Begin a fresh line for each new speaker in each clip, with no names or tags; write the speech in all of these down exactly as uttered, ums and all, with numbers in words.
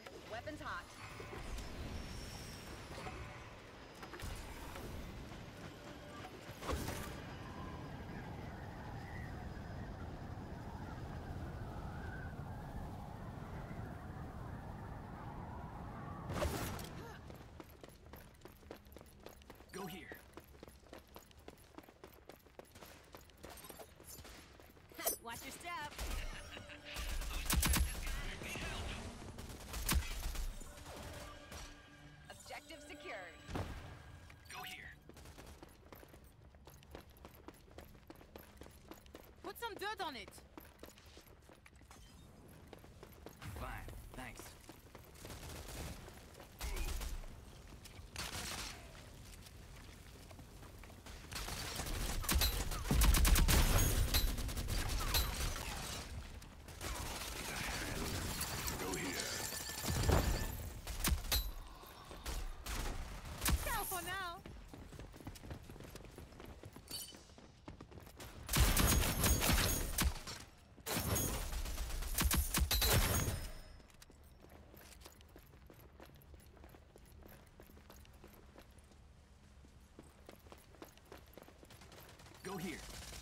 ahead. Weapons hot.
Go here.
Watch your step.
Objective secured.
Go here.
Put some dirt on it.
Fine, thanks.
Go here.
Ciao for now.
Go here.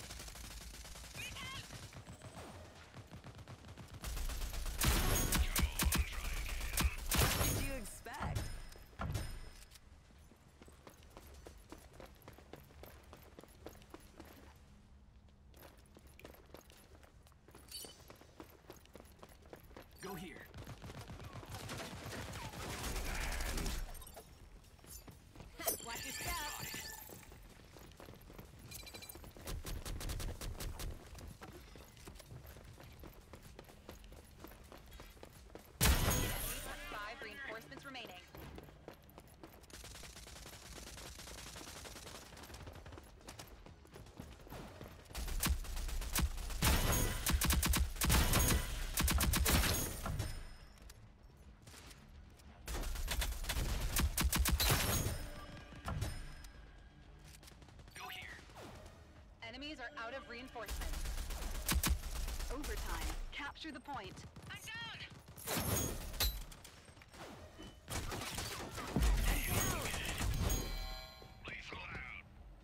What did you expect?
Go here.
Watch your step.
Five reinforcements remaining.
Go here.
Enemies are out of reinforcements. Overtime. Capture the point.
I'm down. Lethal out.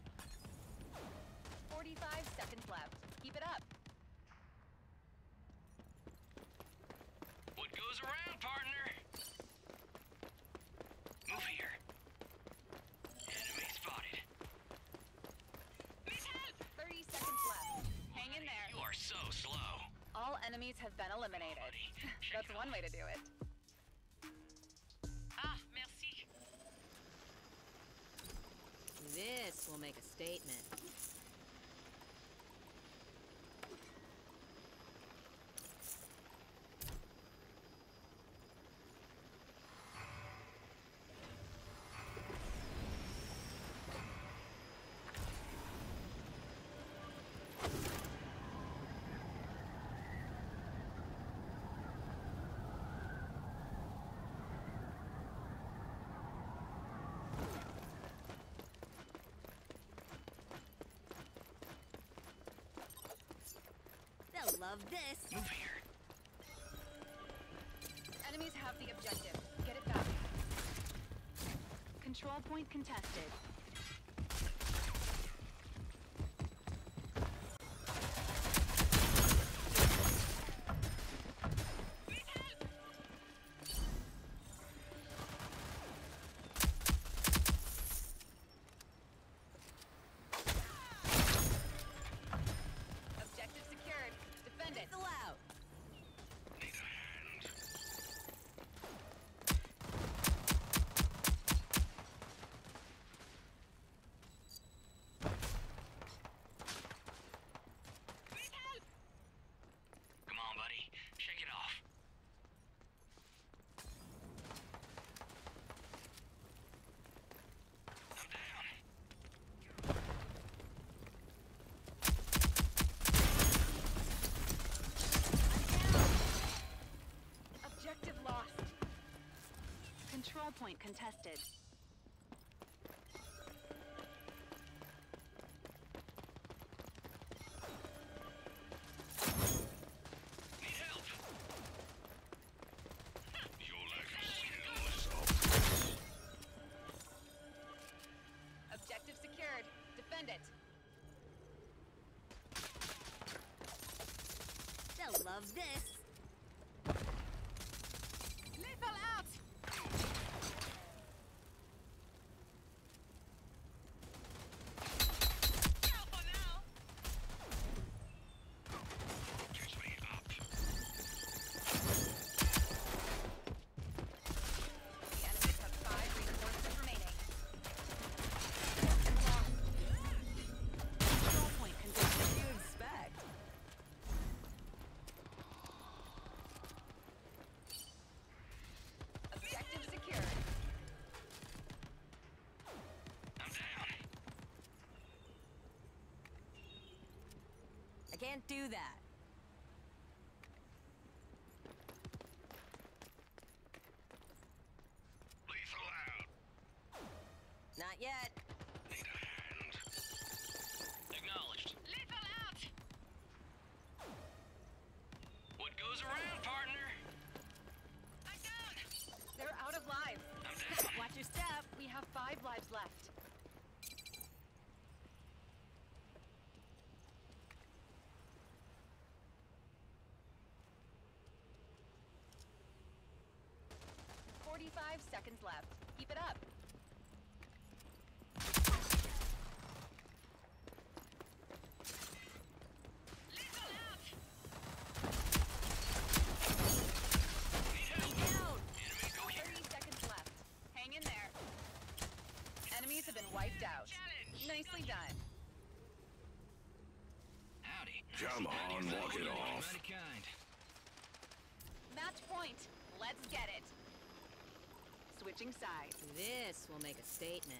forty-five seconds left. Keep it up.
What goes around, partner? Move here. Enemy spotted.
thirty seconds left. Hang in there.
You are so slow.
All enemies have been eliminated. That's one way to do it.
Ah, merci.
This will make a statement. They'll love this.
Move here.
Enemies have the objective. Get it back. Control point contested. Objective secured. Defend it.
It's allowed.
Need a hand. Come on, buddy. Shake it off. I'm down.
Objective lost. Control point contested.
Need help. You'll like
this.
Lethal out!
Careful now. Catch me up.
The enemies have five reinforcements remaining.
Control point condition. What do you expect?
Objective secured.
I'm down.
I can't do that.
Lethal out.
Not yet.
Need a hand. Acknowledged.
Lethal out!
What goes around, partner?
I'm down! They're out of lives.
I'm down.
Watch your step.
We have five lives left. Forty-five seconds left. Keep it up. Lethal out!
Down.
Enemy, go here.
Thirty seconds left. Hang in there. Enemies have been wiped out.
Challenge.
Nicely done.
Howdy.
Come on,
Howdy,
walk it
fellow.
off.
Mighty kind.
Match point. Let's get it. Switching sides.
This will make a statement.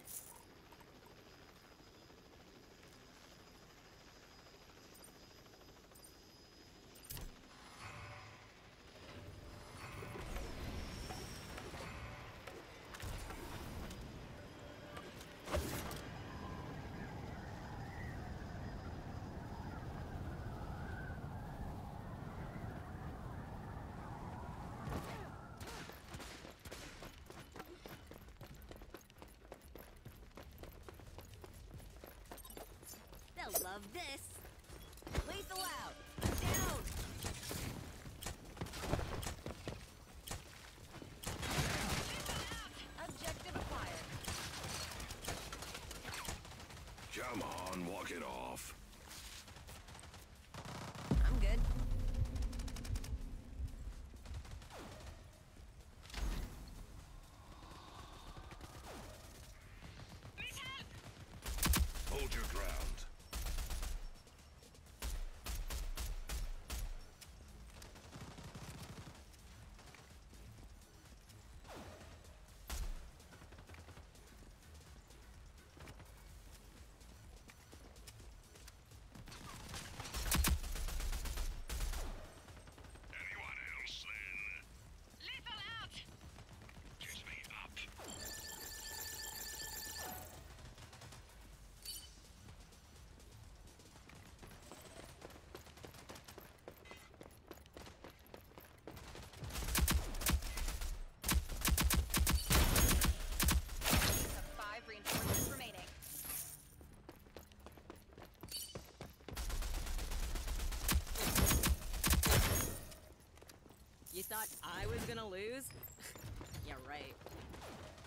They'll love this. Lethal out. Down.
Objective acquired.
Come on, walk it off.
I'm good.
Hold your ground.
Anyone else then?
Lethal out!
Catch me up.
Have five reinforcements remaining.
You thought I was gonna lose? Yeah, right.